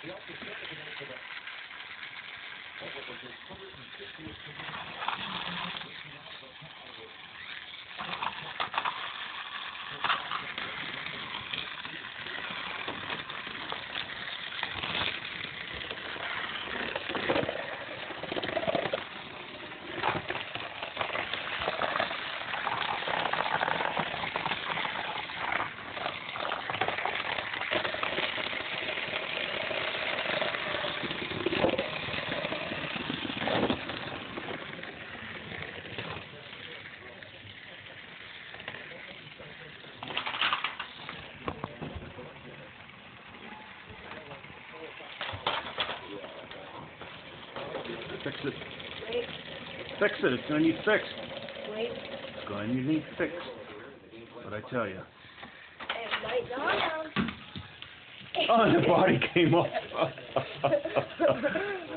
Fix it. Wait. Fix it. It's going to need fixed. Wait. It's going to need fixed. What I tell you. It might not. Oh, the body came off.